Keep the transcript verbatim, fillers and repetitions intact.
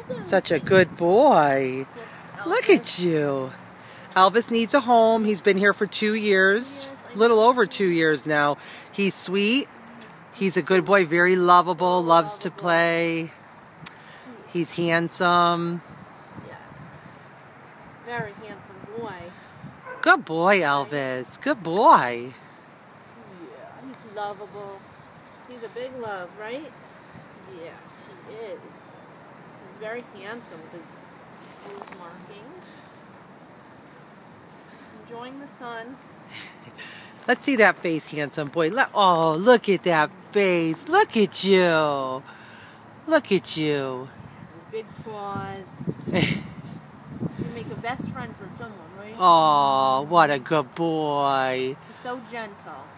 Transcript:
Such a good boy. Look at you. Elvis needs a home. He's been here for two years. A little over two years now. He's sweet. He's a good boy, very lovable, loves to play. He's handsome. Yes. Very handsome boy. Good boy, Elvis. Good boy. Yeah, he's lovable. He's a big love, right? Yes, he is. He's very handsome with his bruise markings. Enjoying the sun. Let's see that face, handsome boy. Let, oh, look at that face. Look at you. Look at you. His big paws. You make a best friend for someone, right? Oh, what a good boy. He's so gentle.